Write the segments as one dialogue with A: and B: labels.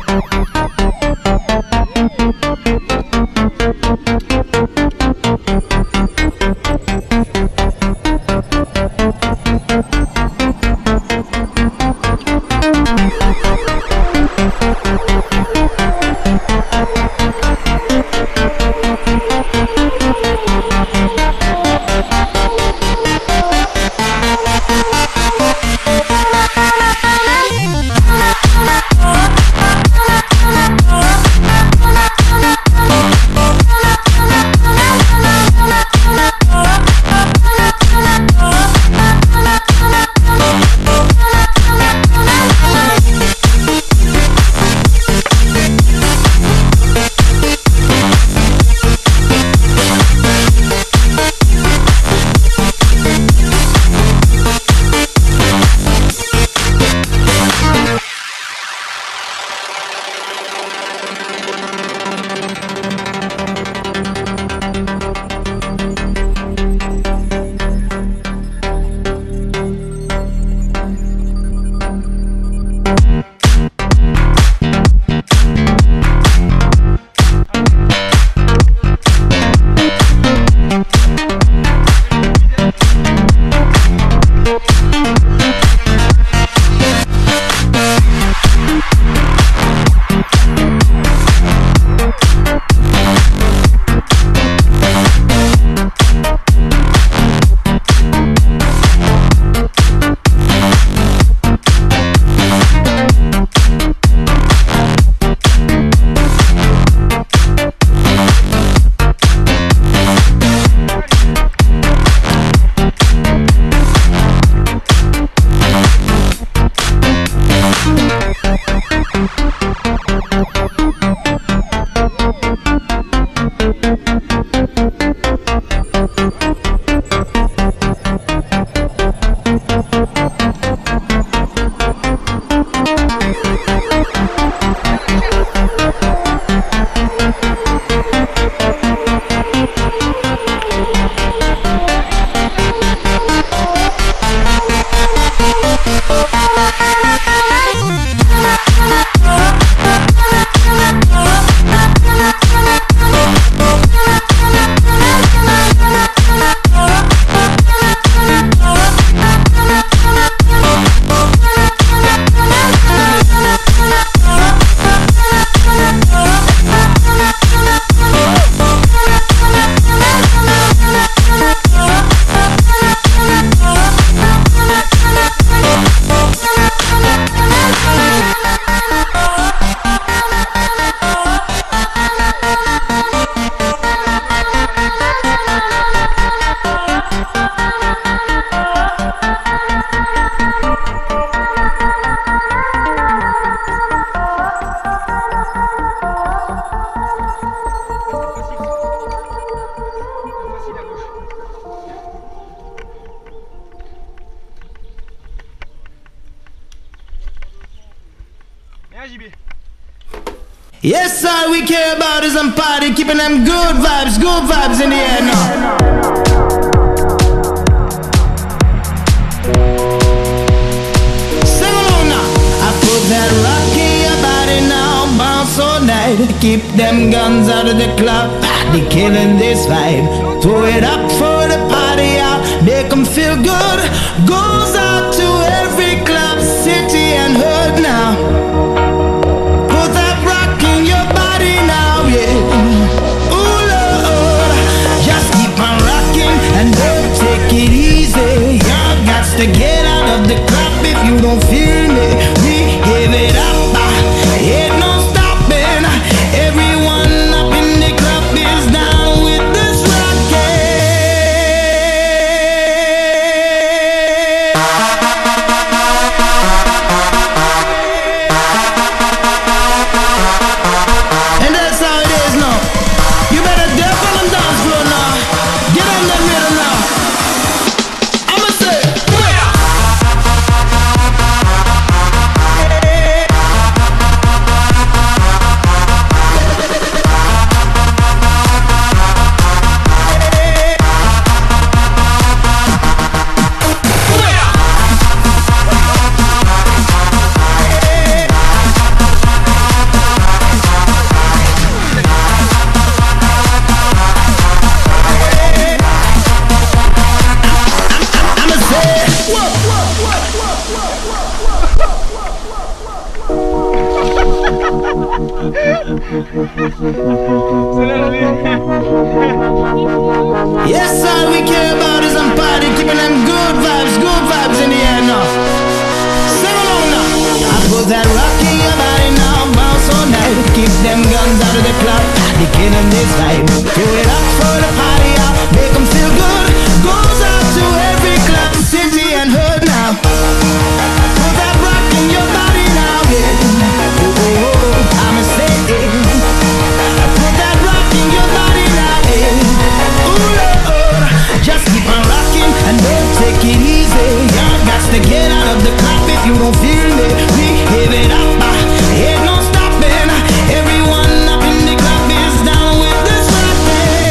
A: Yes, all we care about is some party, keeping them good vibes in the air now. Sing along now. I put that rock in your body now, bounce all night. Keep them guns out of the club, they killing this vibe. Throw it up for the party out, make them feel good. Goes out to every club, city and hood now. And don't take it easy. Y'all got to get out of the club if you don't feel me. We give it up, ain't no stopping. Everyone up in the club is down. Yes, all we care about is some party, keeping them good vibes in the air now. Sing along now. I put that rock in your body now, bounce all night. Keep them guns out of the club, they killing this vibe. Do it up for the party out, make them feel good. Goes out to every club, city and hood now. Put that rock in your body now, yeah. Oh, I'ma say it. Put that rock in your body now, yeah. Ooh, Lord, just keep on rocking and don't take it easy. Y'all got to get out of the club if you don't feel me. We give it up, ain't no stopping. Everyone up in the club is down with this rockin'.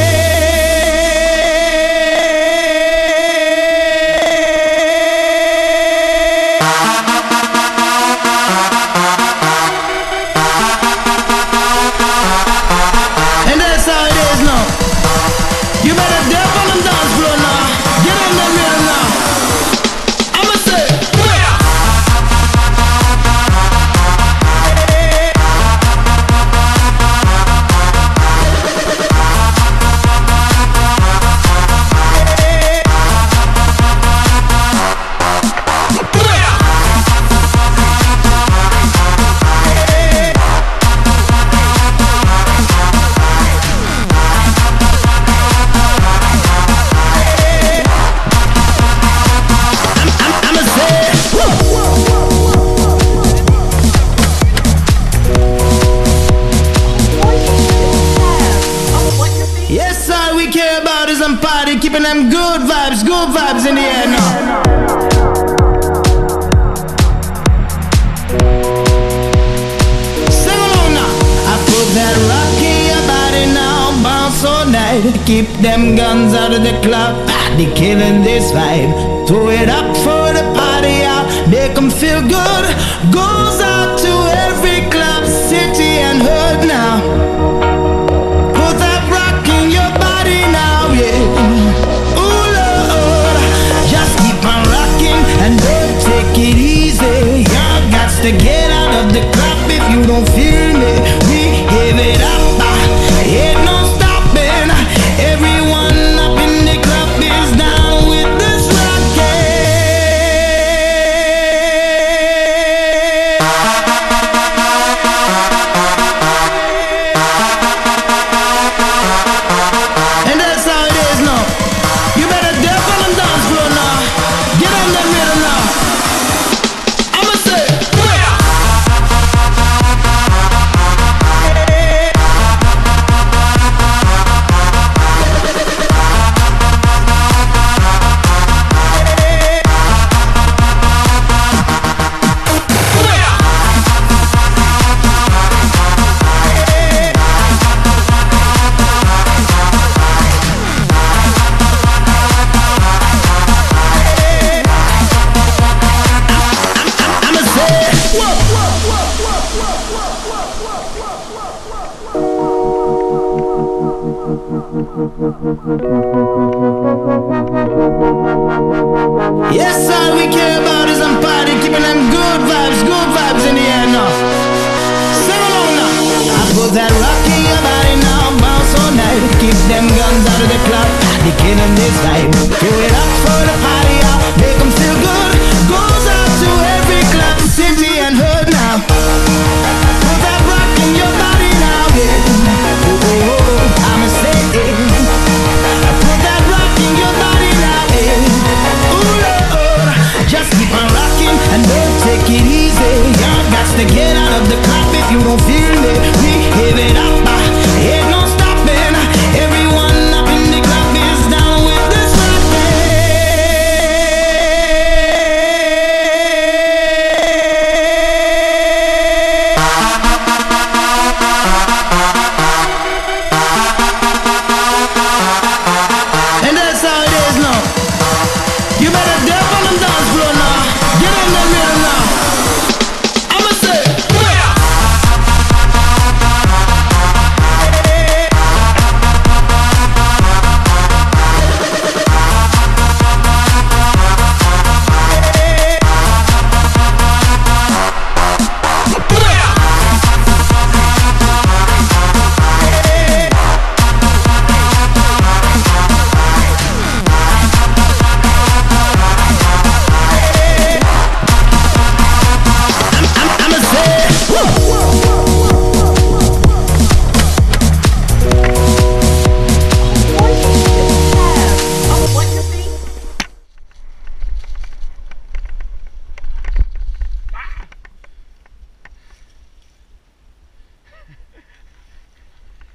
A: And that's how it is now. You better dip on the dance floor now. Get on the rhythm now. I'ma say, yes, all we care about is some party, keeping them good vibes in the air now. Sing along now. I put that rock in your body now, bounce all night. Keep them guns out of the club, they killing this vibe. Throw it up for the party out, make them feel good. Goes out to every club, city and hood now. Put that rock in your body now, yeah. Ooh, Lord, just keep on rocking and don't take it easy. Y'all got to get out of the club if you don't feel me. We give it up, ain't no stopping. Everyone up in the club is down with this rockin'. And that's how it is now. You better dip on the dance floor now. Get on the rhythm now. I'ma say, I'ma say, yes, all we care about is some party, keeping them good vibes in the air now. Sing along now. I put that rock in your body now, bounce all night. Keep them guns out of the club, they killing this vibe. Do it up for the party out, make them feel good. Goes out to every club, city and hood now. Put that rock in your body now, yeah. Oh, I'ma say it. Put that rock in your body now, yeah. Ooh, Lord, just keep on rocking and don't take it easy. Y'all got to get out of the club if you don't feel me. We give it up, ain't no stopping. Everyone up in the club is down with this rockin'.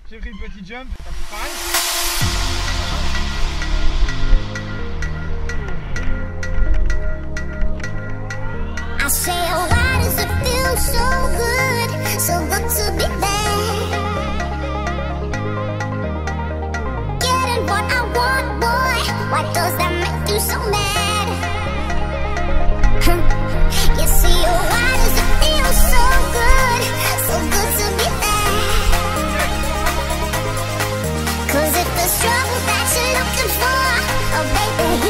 B: J'ai pris le petit jump, t'as fait pareil.
C: I say, oh, why does it feel so good to be there? Getting what I want, boy, why does that make you so mad? You see, oh, why does it feel so good to be there? 'Cause if the struggle that you're looking for, oh baby,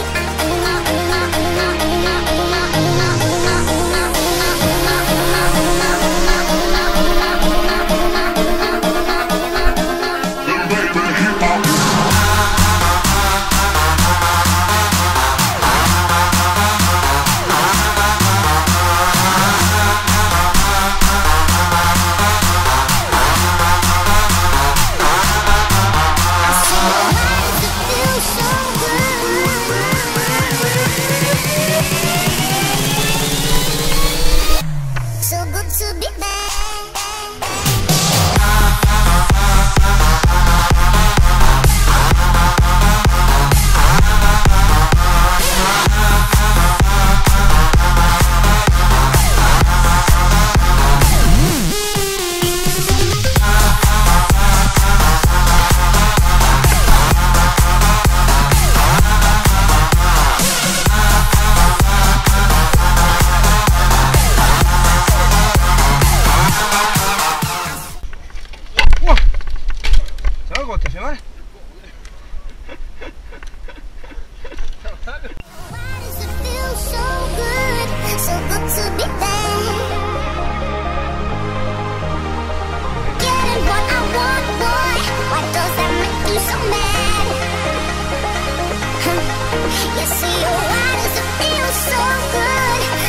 B: T'as fait mal?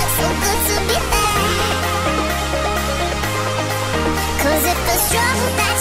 C: Struggle that